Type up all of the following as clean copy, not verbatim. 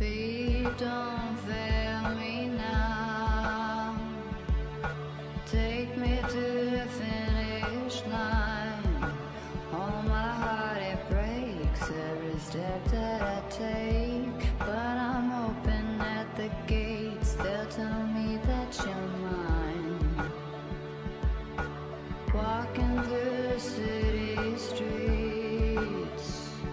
Feet don't fail me now. Take me to the finish line. Oh, my heart, it breaks every step that I take. But I'm hoping at the gates they'll tell me that you're mine. Walking through the city streets,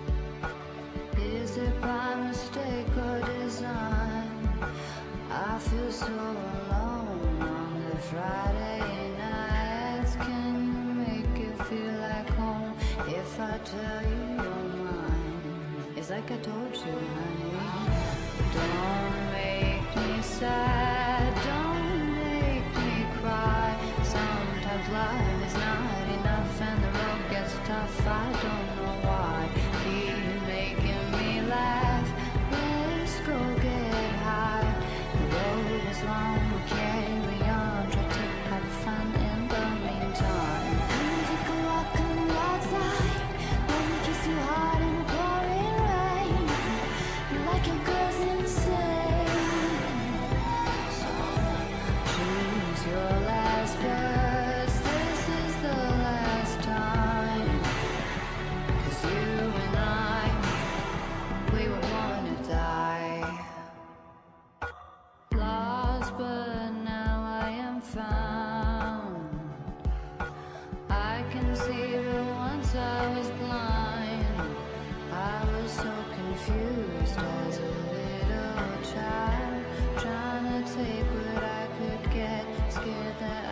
is it by mistake or design? I feel so alone on the Friday nights. Can you make it feel like home if I tell you you're mine? It's like I told you, honey. Don't make me sad, don't make me cry. Sometimes life is not enough and the road gets tough. I don't know why. Keep making me laugh. Let's go get high. The road is long, we'll carry on. Try to have fun in the meantime. Come take a walk on the outside. Let me kiss you hard in the pouring rain. You like your girls insane. So choose your last words. This is the last time. 'Cause you and I, we were born to die. Lost, but now I am found. I can see, but once I was blind. I was so confused as a little child, trying to take what I could get, scared that